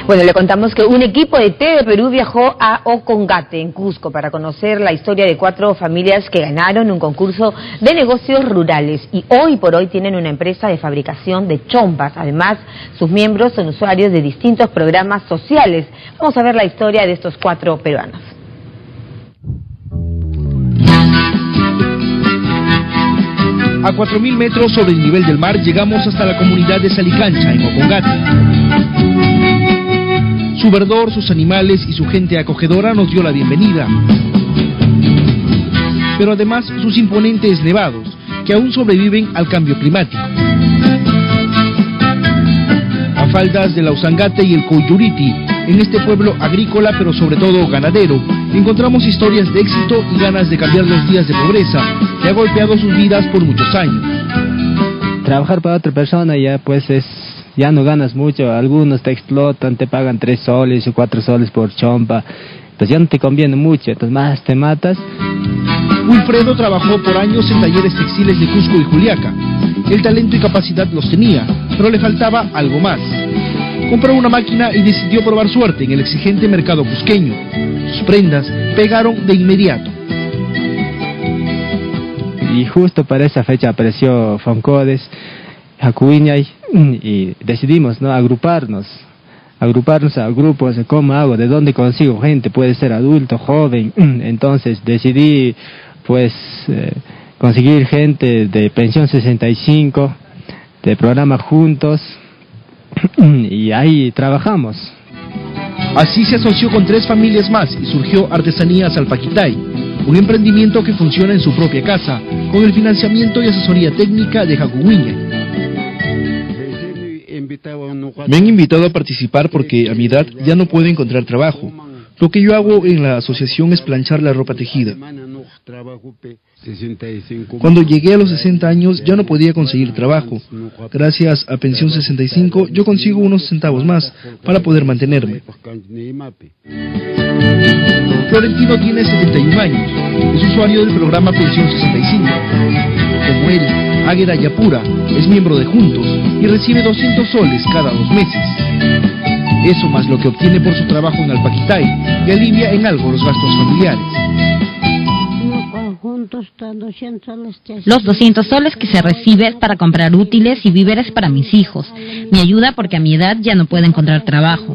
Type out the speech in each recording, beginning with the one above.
Bueno, le contamos que un equipo de Té de Perú viajó a Ocongate, en Cusco, para conocer la historia de 4 familias que ganaron un concurso de negocios rurales y hoy por hoy tienen una empresa de fabricación de chompas. Además, sus miembros son usuarios de distintos programas sociales. Vamos a ver la historia de estos 4 peruanos. A 4.000 metros sobre el nivel del mar llegamos hasta la comunidad de Salicancha, en Ocongate. Su verdor, sus animales y su gente acogedora nos dio la bienvenida. Pero además sus imponentes nevados, que aún sobreviven al cambio climático. A faldas de la Usangate y el Coyuriti, en este pueblo agrícola pero sobre todo ganadero, encontramos historias de éxito y ganas de cambiar los días de pobreza que ha golpeado sus vidas por muchos años. Trabajar para otra persona ya no ganas mucho, algunos te explotan, te pagan 3 soles o 4 soles por chompa, pues ya no te conviene mucho, entonces más te matas. Wilfredo trabajó por años en talleres textiles de Cusco y Juliaca. El talento y capacidad los tenía, pero le faltaba algo más. Compró una máquina y decidió probar suerte en el exigente mercado cusqueño. Sus prendas pegaron de inmediato. Y justo para esa fecha apareció Foncodes, Jacuiñay, y decidimos, ¿no?, agruparnos a grupos de cómo hago, de dónde consigo gente, puede ser adulto, joven. Entonces decidí conseguir gente de pensión 65, de programa Juntos, y ahí trabajamos. Así se asoció con 3 familias más y surgió Artesanías Alpaquitay, un emprendimiento que funciona en su propia casa, con el financiamiento y asesoría técnica de Jacuiñay. Me han invitado a participar porque a mi edad ya no puedo encontrar trabajo. Lo que yo hago en la asociación es planchar la ropa tejida. Cuando llegué a los 60 años ya no podía conseguir trabajo. Gracias a Pensión 65 yo consigo unos centavos más para poder mantenerme. Florentino tiene 71 años. Es usuario del programa Pensión 65. Como él, Águeda Yapura es miembro de Juntos y recibe 200 soles cada 2 meses. Eso más lo que obtiene por su trabajo en Alpaquitay le alivia en algo los gastos familiares. Los 200 soles que se recibe para comprar útiles y víveres para mis hijos. Me ayuda porque a mi edad ya no puedo encontrar trabajo.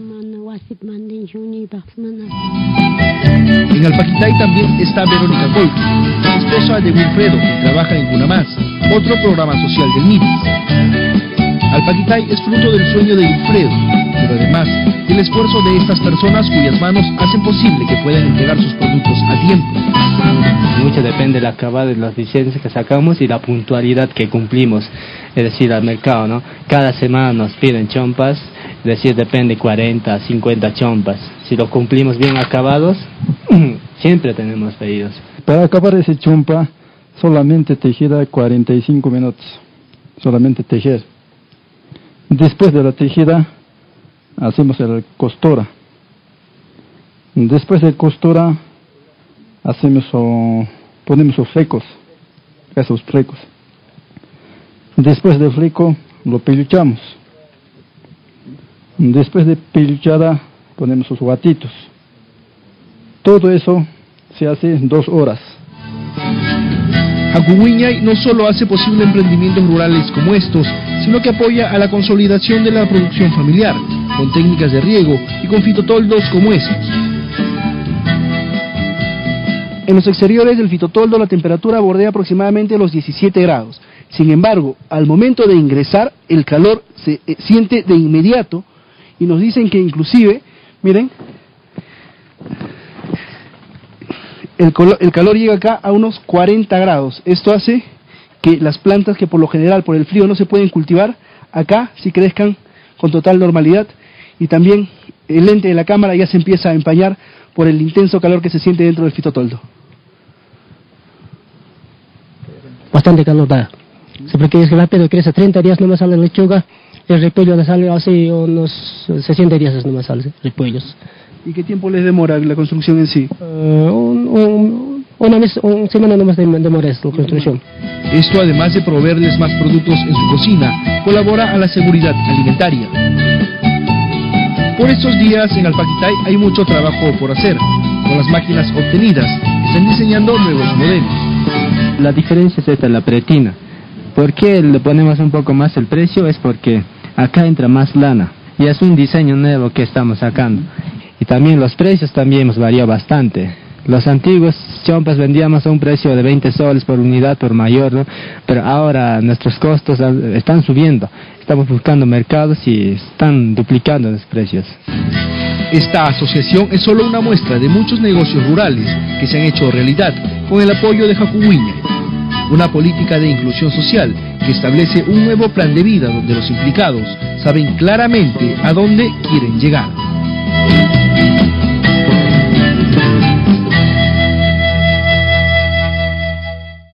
En Alpaquitay también está Verónica Colque, esposa de Wilfredo, que trabaja en Cunamás, otro programa social del MIPIS. Alpaquitay es fruto del sueño de Wilfredo, pero además del esfuerzo de estas personas cuyas manos hacen posible que puedan entregar sus productos a tiempo. Mucho depende del acabado de las licencias que sacamos y la puntualidad que cumplimos, es decir, al mercado, ¿no? Cada semana nos piden chompas, es decir, depende 40, 50 chompas. Si lo cumplimos bien acabados, siempre tenemos pedidos. Para acabar ese chompa, solamente tejida 45 minutos, solamente tejer. Después de la tejida, hacemos la costura. Después de costura, ponemos los flecos, esos flecos. Después del fleco, lo peluchamos. Después de peluchada, ponemos los guatitos. Todo eso se hace en 2 horas. Jacuiñay no solo hace posible emprendimientos rurales como estos, sino que apoya a la consolidación de la producción familiar, con técnicas de riego y con fitotoldos como estos. En los exteriores del fitotoldo la temperatura bordea aproximadamente los 17 grados. Sin embargo, al momento de ingresar, el calor se siente de inmediato y nos dicen que inclusive, miren, el calor llega acá a unos 40 grados. Esto hace que las plantas que por lo general por el frío no se pueden cultivar, acá sí crezcan con total normalidad, y también el lente de la cámara ya se empieza a empañar por el intenso calor que se siente dentro del fitotoldo. Bastante calor da. Porque es rápido, crece 30 días nomás sale lechuga, el repollo le sale así unos 60 días nomás sale repollos. ¿Y qué tiempo les demora la construcción en sí? Una semana nomás demora la construcción. Esto, además de proveerles más productos en su cocina, colabora a la seguridad alimentaria. Por estos días en Alpaquitay hay mucho trabajo por hacer. Con las máquinas obtenidas están diseñando nuevos modelos. La diferencia es esta, la pretina. ¿Por qué le ponemos un poco más el precio? Es porque acá entra más lana y es un diseño nuevo que estamos sacando. Y también los precios también hemos variado bastante. Los antiguos chompas vendíamos a un precio de 20 soles por unidad por mayor, ¿no? Pero ahora nuestros costos están subiendo. Estamos buscando mercados y están duplicando los precios. Esta asociación es solo una muestra de muchos negocios rurales que se han hecho realidad con el apoyo de Jacuhuiña. Una política de inclusión social que establece un nuevo plan de vida donde los implicados saben claramente a dónde quieren llegar.